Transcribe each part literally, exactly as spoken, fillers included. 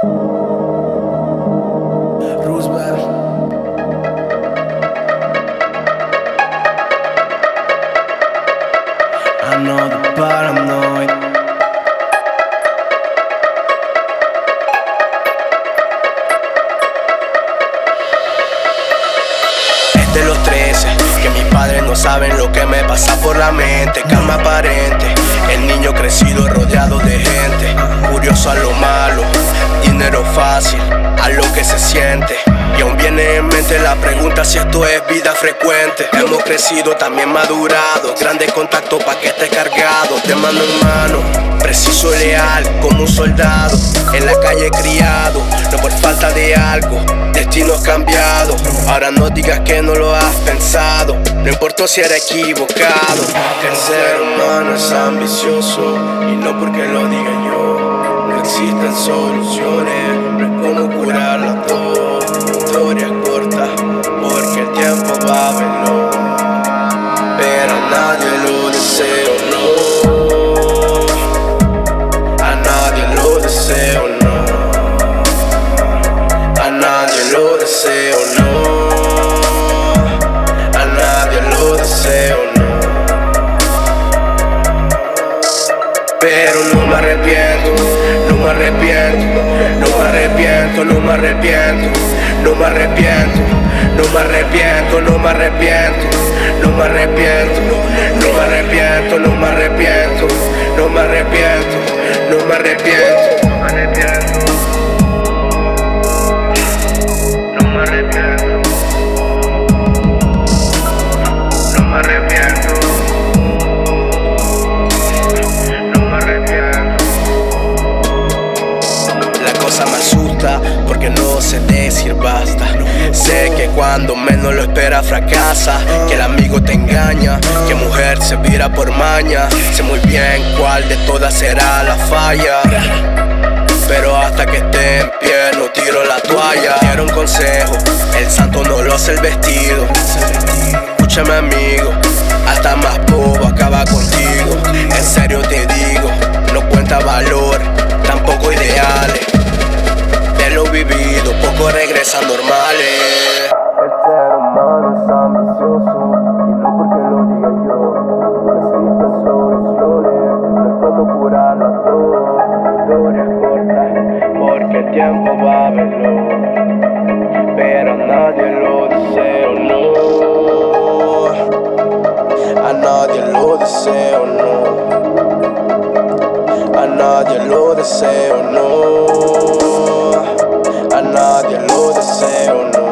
Roosevelt. I know the paranoid. Es de los trece que mis padres no saben lo que me pasa por la mente. Calma aparente, el niño crecido rodeado de gente. Curioso a lo malo, dinero fácil a lo que se siente. Y aún viene en mente la pregunta si esto es vida frecuente. Hemos crecido, también madurado, grandes contactos pa' que esté cargado. De mano en mano, preciso y leal como un soldado. En la calle criado, no por falta de algo, destinos cambiados. Ahora no digas que no lo has pensado, no importa si era equivocado. Que el ser humano es ambicioso y no porque lo diga yo. No existen soluciones, no es como curarla todo. Historia corta, porque el tiempo va veloz, pero a nadie lo deseo, no. A nadie lo deseo, no. A nadie lo deseo, no. A nadie lo deseo, no. Pero no me arrepiento, no me arrepiento, no me arrepiento, no me arrepiento. No me arrepiento, no me arrepiento, no me arrepiento, no me arrepiento, no me arrepiento, no me arrepiento, no me arrepiento, no me arrepiento, no me arrepiento, no me arrepiento, no me arrepiento, no me arrepiento. La cosa me asusta porque no sé decir basta. Sé que cuando menos lo espera fracasa, que el amigo te engaña, que mujer se vira por maña. Sé muy bien cuál de todas será la falla, pero hasta que esté en pie no tiro la toalla. Quiero un consejo, el santo no lo hace el vestido. Escúchame amigo, hasta más bobo acaba contigo. En serio te digo, no cuenta valor, tampoco ideales. De lo vivido, poco regresa normales. El ser humano es ambicioso y no porque lo diga yo. No existen soluciones, no es como curarla todo. Historia corta, porque el tiempo va veloz, pero a nadie lo deseo, no. A nadie lo deseo, no. A nadie lo deseo, no. A nadie lo deseo, no.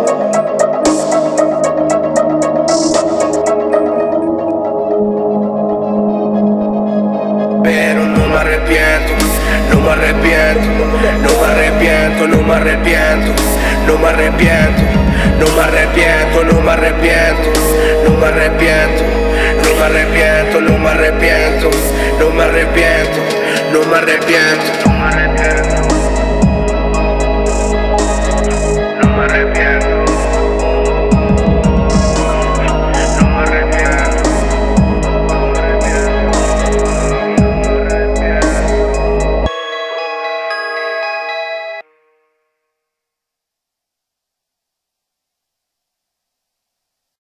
Pero no me arrepiento, no me arrepiento, no me arrepiento, no me arrepiento, no me arrepiento, no me arrepiento, no me arrepiento, no me arrepiento, no me arrepiento, no me arrepiento, no me arrepiento, no me arrepiento, no me arrepiento.